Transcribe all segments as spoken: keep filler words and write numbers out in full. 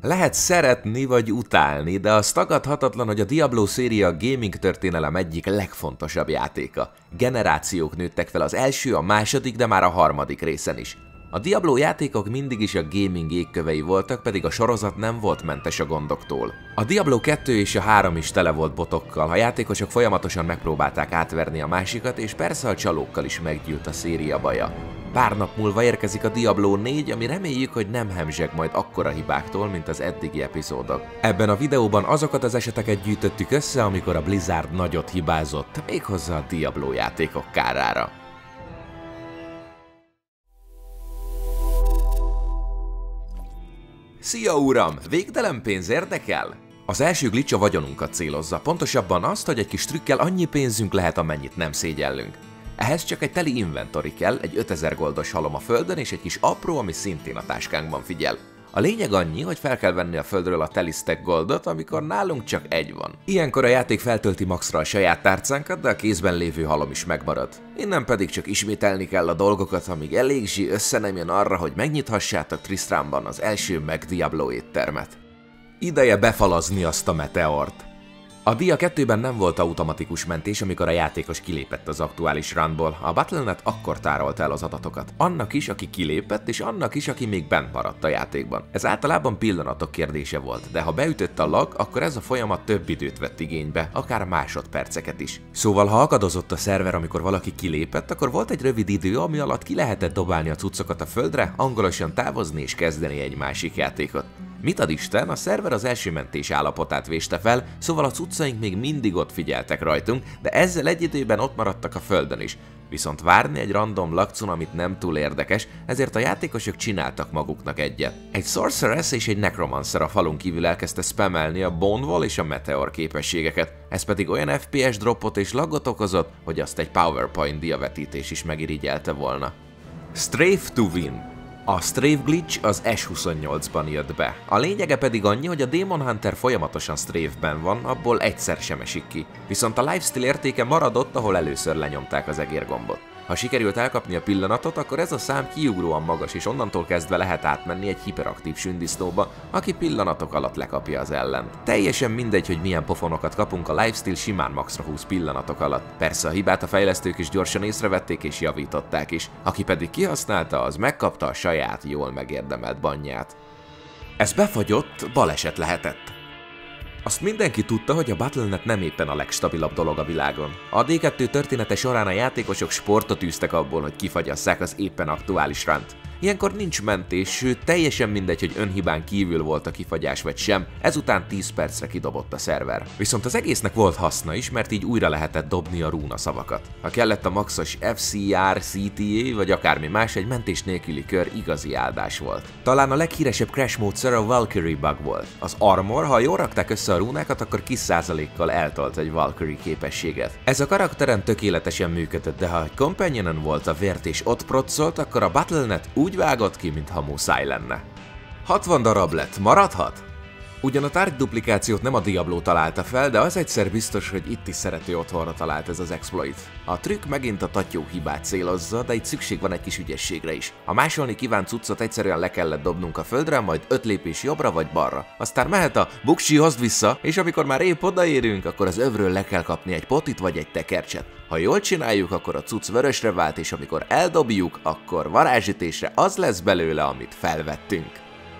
Lehet szeretni vagy utálni, de az tagadhatatlan, hogy a Diablo széria a gaming történelem egyik legfontosabb játéka. Generációk nőttek fel az első, a második, de már a harmadik részen is. A Diablo játékok mindig is a gaming égkövei voltak, pedig a sorozat nem volt mentes a gondoktól. A Diablo kettő és a három is tele volt botokkal, a játékosok folyamatosan megpróbálták átverni a másikat, és persze a csalókkal is meggyűlt a széria baja. Pár nap múlva érkezik a Diablo négy, ami reméljük, hogy nem hemzseg majd akkora hibáktól, mint az eddigi epizódok. Ebben a videóban azokat az eseteket gyűjtöttük össze, amikor a Blizzard nagyot hibázott, méghozzá a Diablo játékok kárára. Szia uram! Végtelen pénz érdekel? Az első glitch a vagyonunkat célozza, pontosabban azt, hogy egy kis trükkel annyi pénzünk lehet, amennyit nem szégyellünk. Ehhez csak egy teli inventory kell, egy ötezer goldos halom a földön és egy kis apró, ami szintén a táskánkban figyel. A lényeg annyi, hogy fel kell venni a földről a teli stack goldot, amikor nálunk csak egy van. Ilyenkor a játék feltölti maxra a saját tárcánkat, de a kézben lévő halom is megmarad. Innen pedig csak ismételni kell a dolgokat, amíg elég zsí össze nem jön arra, hogy megnyithassátok Tristramban az első meg Diablo éttermet. Ideje befalazni azt a meteort. A Dia kettőben nem volt automatikus mentés, amikor a játékos kilépett az aktuális runból, a Battle dot net akkor tárolta el az adatokat. Annak is, aki kilépett, és annak is, aki még bent maradt a játékban. Ez általában pillanatok kérdése volt, de ha beütött a lag, akkor ez a folyamat több időt vett igénybe, akár másodperceket is. Szóval ha akadozott a szerver, amikor valaki kilépett, akkor volt egy rövid idő, ami alatt ki lehetett dobálni a cuccokat a földre, angolosan távozni és kezdeni egy másik játékot. Mit ad Isten, a szerver az első mentés állapotát véste fel, szóval a cuccaink még mindig ott figyeltek rajtunk, de ezzel egy időben ott maradtak a földön is. Viszont várni egy random lagcunamit nem túl érdekes, ezért a játékosok csináltak maguknak egyet. Egy Sorceress és egy Necromancer a falun kívül elkezdte spammelni a Bone Wall és a Meteor képességeket, ez pedig olyan ef pé es droppot és lagot okozott, hogy azt egy PowerPoint diavetítés is megirigyelte volna. Strafe to win. A Strafe glitch az S huszonnyolcban jött be. A lényege pedig annyi, hogy a Demon Hunter folyamatosan Strafe-ben van, abból egyszer sem esik ki. Viszont a lifesteal értéke maradott, ahol először lenyomták az egérgombot. Ha sikerült elkapni a pillanatot, akkor ez a szám kiugróan magas, és onnantól kezdve lehet átmenni egy hiperaktív sündisznóba, aki pillanatok alatt lekapja az ellent. Teljesen mindegy, hogy milyen pofonokat kapunk, a lifesteal simán maxra húsz pillanatok alatt. Persze a hibát a fejlesztők is gyorsan észrevették és javították is, aki pedig kihasználta, az megkapta a saját, jól megérdemelt banját. Ez befagyott, baleset lehetett. Azt mindenki tudta, hogy a Battle dot net nem éppen a legstabilabb dolog a világon. A D kettő története során a játékosok sportot űztek abból, hogy kifagyasszák az éppen aktuális runt. Ilyenkor nincs mentés, sőt teljesen mindegy, hogy önhibán kívül volt a kifagyás vagy sem, ezután tíz percre kidobott a szerver. Viszont az egésznek volt haszna is, mert így újra lehetett dobni a rúna szavakat. Ha kellett a maxos F C R, C T A vagy akármi más, egy mentés nélküli kör igazi áldás volt. Talán a leghíresebb crash módszer a Valkyrie bug volt. Az armor, ha jól rakták össze a rúnákat, akkor kis százalékkal eltolt egy Valkyrie képességet. Ez a karakteren tökéletesen működött, de ha egy companionon volt a vért és ott proccolt, akkor a Battle dot net úgy vágott ki, mintha muszáj lenne. hatvan darab lett, maradhat? Ugyan a tárgyduplikációt nem a Diablo találta fel, de az egyszer biztos, hogy itt is szerető otthonra talált ez az exploit. A trükk megint a tatyó hibát célozza, de itt szükség van egy kis ügyességre is. A másolni kívánt cuccot egyszerűen le kellett dobnunk a földre, majd öt lépés jobbra vagy balra. Aztán mehet a buksi, hozd vissza, és amikor már épp odaérünk, akkor az övről le kell kapni egy potit vagy egy tekercset. Ha jól csináljuk, akkor a cucc vörösre vált, és amikor eldobjuk, akkor varázsütésre az lesz belőle, amit felvettünk.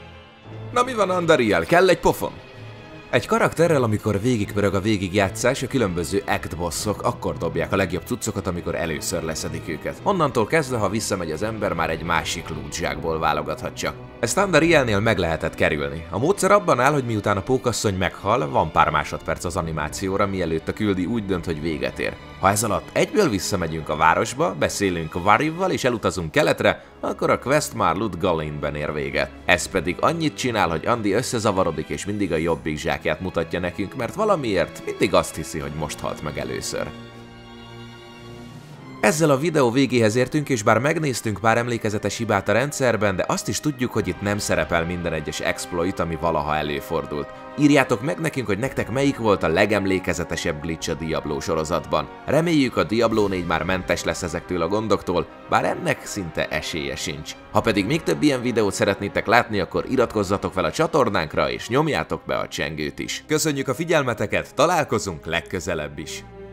Na mi van, Andariel? Kell egy pofon? Egy karakterrel, amikor végigpörög a végigjátszás, a különböző act bossok akkor dobják a legjobb cuccokat, amikor először leszedik őket. Onnantól kezdve, ha visszamegy az ember, már egy másik loot zsákból válogathat csak. Ezt Andarielnél meg lehetett kerülni. A módszer abban áll, hogy miután a pókasszony meghal, van pár másodperc az animációra, mielőtt a küldi úgy dönt, hogy véget ér. Ha ez alatt egyből visszamegyünk a városba, beszélünk Varivval és elutazunk keletre, akkor a quest már Lut Galenben ér véget. Ez pedig annyit csinál, hogy Andi összezavarodik és mindig a jobbik zsákját mutatja nekünk, mert valamiért mindig azt hiszi, hogy most halt meg először. Ezzel a videó végéhez értünk, és bár megnéztünk pár emlékezetes hibát a rendszerben, de azt is tudjuk, hogy itt nem szerepel minden egyes exploit, ami valaha előfordult. Írjátok meg nekünk, hogy nektek melyik volt a legemlékezetesebb glitch a Diablo sorozatban. Reméljük, a Diablo négy már mentes lesz ezektől a gondoktól, bár ennek szinte esélye sincs. Ha pedig még több ilyen videót szeretnétek látni, akkor iratkozzatok fel a csatornánkra, és nyomjátok be a csengőt is. Köszönjük a figyelmeteket, találkozunk legközelebb is!